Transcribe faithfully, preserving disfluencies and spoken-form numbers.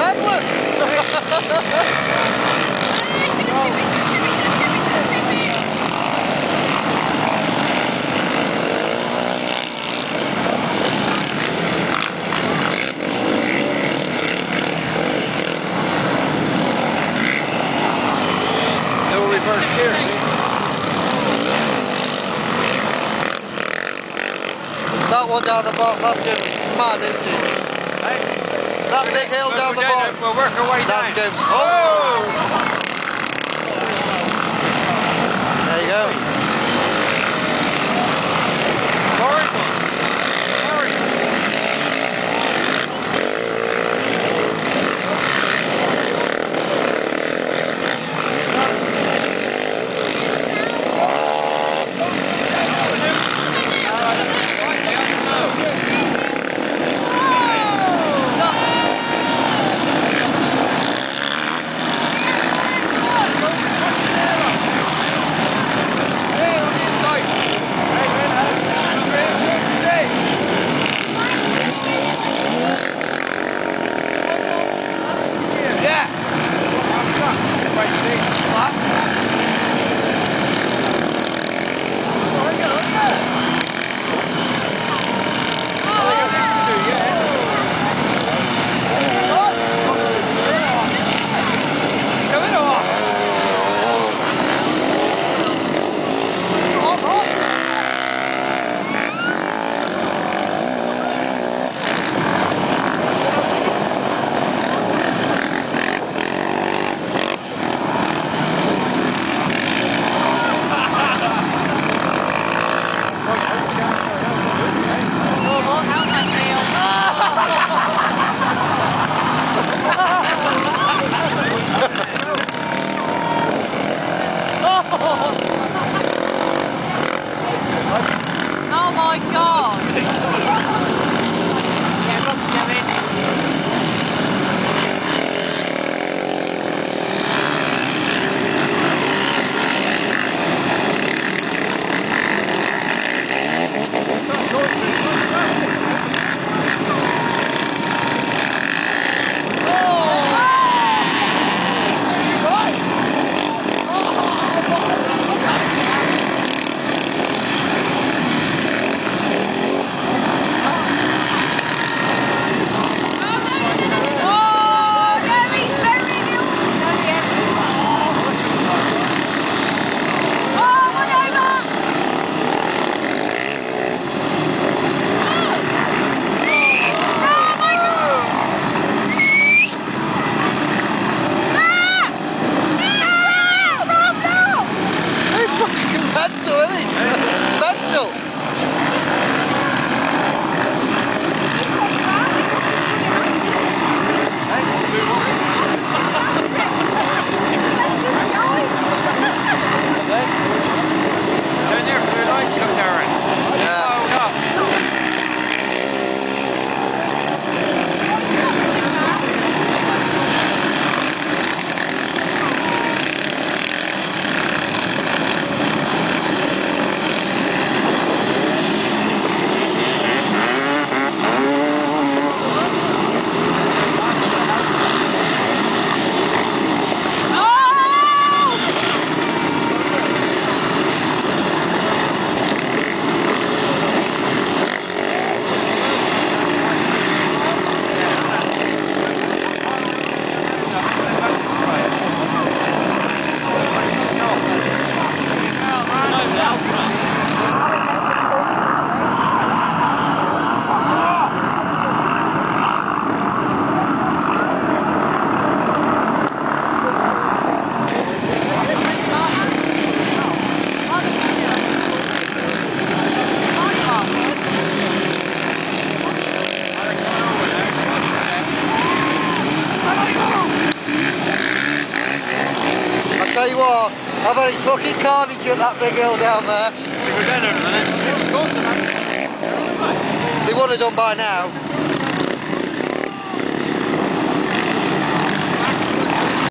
peddling. Little reverse gear, see? That one down the bottom, that's going to be mad, isn't it? Hey? That big hill down the bottom. We'll work our way down. That's good. Oh! There you go. Sorry. Sorry. Oh my God! Yeah, Rob's going. Mental, isn't it? Mental. Down there for your lunch up there. Yeah. Oh, no. Tell you what, I bet it's fucking carnage at that big hill down there. So we're down there in a minute. They would have done by now.